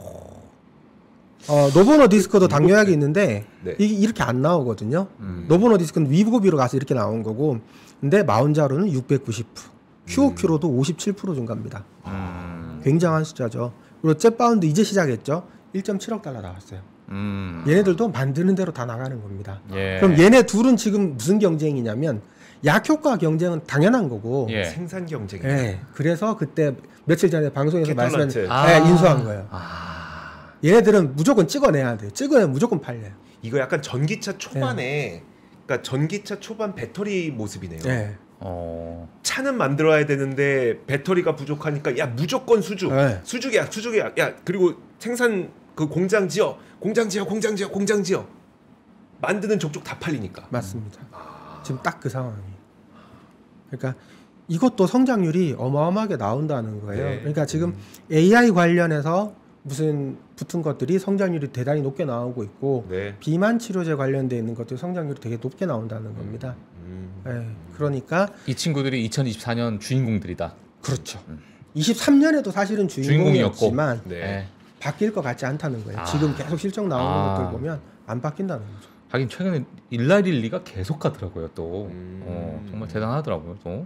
어, 노보노디스크도 당뇨약이 있는데 네. 이게 이렇게 안 나오거든요. 음. 노보노디스크는 위고비로 가서 이렇게 나온 거고, 근데 마운자로는 육백구십 퍼센트, 큐오큐로도 오십칠 퍼센트 증가입니다. 음. 굉장한 숫자죠. 그리고 jet바운드 이제 시작했죠. 일 점 칠억 달러 나왔어요. 음. 얘네들도 만드는 대로 다 나가는 겁니다. 예. 그럼 얘네 둘은 지금 무슨 경쟁이냐면 약효과 경쟁은 당연한 거고. 예. 생산 경쟁. 예. 그래서 그때 며칠 전에 방송에서 말씀한 캐톨란트. 아. 예, 인수한 거예요. 아. 얘네들은 무조건 찍어내야 돼요. 찍어내면 무조건 팔려요. 이거 약간 전기차 초반에 그러니까 전기차 초반 배터리 모습이네요. 예. 어. 차는 만들어야 되는데 배터리가 부족하니까 야 무조건 수주. 네. 수주야, 수주야. 야 그리고 생산 그 공장 지어, 공장 지어, 공장 지어, 공장 지어. 만드는 족족 다 팔리니까. 맞습니다. 지금 딱 그 상황이에요. 그러니까 이것도 성장률이 어마어마하게 나온다는 거예요. 네. 그러니까 지금 에이아이 관련해서 무슨 붙은 것들이 성장률이 대단히 높게 나오고 있고 네. 비만 치료제 관련돼 있는 것도 성장률이 되게 높게 나온다는 겁니다. 음. 예. 그러니까 이 친구들이 이천이십사 년 주인공들이다. 그렇죠. 이십삼 년에도 사실은 주인공이었지만 네. 예. 바뀔 것 같지 않다는 거예요. 아. 지금 계속 실적 나오는 아. 것들 보면 안 바뀐다는 거죠. 하긴 최근에 일라릴리가 계속 가더라고요. 또 음. 어, 정말 대단하더라고요. 또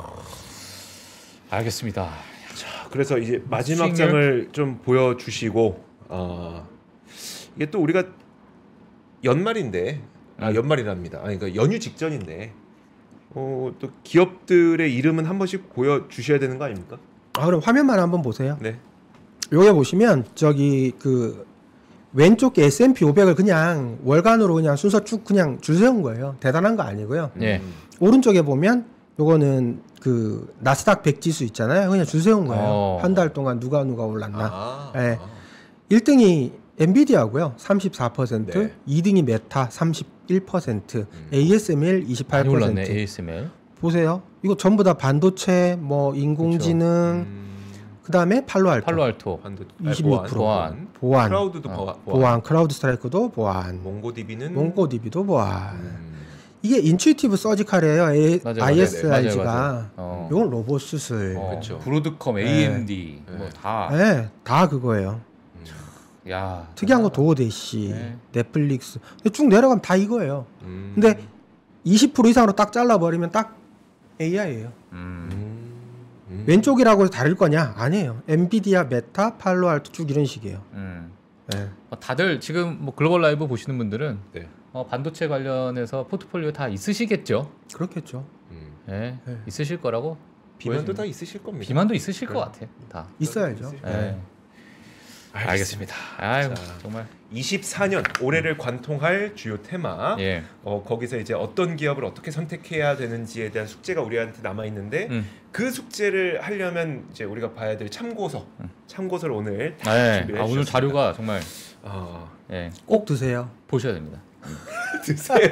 알겠습니다. 자, 그래서 이제 마지막 수익률? 장을 좀 보여주시고 어, 이게 또 우리가 연말인데 아 음. 연말이랍니다. 아니 그러니까 연휴 직전인데 어, 또 기업들의 이름은 한 번씩 보여주셔야 되는 거 아닙니까? 아, 그럼 화면만 한번 보세요. 네. 여기 보시면 저기 그 왼쪽 게 에스 앤 피 오백을 그냥 월간으로 그냥 순서 쭉 그냥 줄 세운 거예요. 대단한 거 아니고요. 예. 음. 오른쪽에 보면 요거는 그 나스닥 백 지수 있잖아요. 그냥 줄 세운 거예요. 어. 한 달 동안 누가 누가 올랐나. 아, 네. 아. 일 등이 엔비디아고요. 삼십사 퍼센트. 네. 이 등이 메타 삼십일 퍼센트. 음. 에이 에스 엠 엘 이십팔 많이 퍼센트. 올랐네. 에이 에스 엠 엘. 보세요. 이거 전부 다 반도체, 뭐 인공지능, 음. 그다음에 팔로알토. 팔로알토. 반도 이십육 퍼센트. 보안. 보안. 크라우드도 어. 보안. 보안. 크라우드 스트라이크도 보안. 몽고디비는 몽고디비도 보안. 음. 이게 인투이티브 서지컬이에요. A- 맞아요, 맞아요. 아이에스아이지가. 맞아요, 맞아요. 어. 이건 로봇 수술. 어, 그렇죠. 브로드컴, 네. 에이 엠 디 네. 뭐 다. 네, 다 그거예요. 야. 특이한 거 대단하다. 도어대시, 네. 넷플릭스 쭉 내려가면 다 이거예요. 음. 근데 이십 퍼센트 이상으로 딱 잘라버리면 딱 에이아이예요. 음. 음. 음. 왼쪽이라고 해서 다를 거냐? 아니에요. 엔비디아, 메타, 팔로알토 쭉 이런 식이에요. 음. 네. 어, 다들 지금 뭐 글로벌 라이브 보시는 분들은 네. 어, 반도체 관련해서 포트폴리오 다 있으시겠죠? 그렇겠죠. 음. 예. 네. 있으실 거라고. 비만도 보여집니다. 다 있으실 겁니다. 비만도 있으실 네. 것 같아. 다. 있어야죠. 있으실 예. 네. 알겠습니다. 아이고 자. 정말. 이십사 년 올해를 관통할 주요 테마. 예. 어, 거기서 이제 어떤 기업을 어떻게 선택해야 되는지에 대한 숙제가 우리한테 남아 있는데 음. 그 숙제를 하려면 이제 우리가 봐야 될 참고서, 음. 참고서를 오늘 다 예. 준비해 아, 오늘 주셨습니다. 자료가 정말 아, 예. 꼭 드세요. 보셔야 됩니다. 드세요.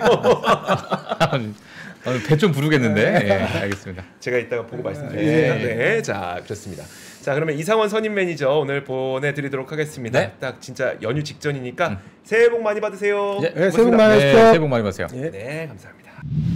배 좀 부르겠는데. 예. 알겠습니다. 제가 이따가 보고 말씀드리겠습니다. 예, 예. 네, 자 그렇습니다. 자 그러면 이상원 선임 매니저 오늘 보내드리도록 하겠습니다. 네. 딱 진짜 연휴 직전이니까 음. 새해 복 많이 받으세요. 예. 네, 새해 복 고맙습니다. 많이 네, 받으십시오. 새해 복 많이 받으세요. 예. 네, 감사합니다.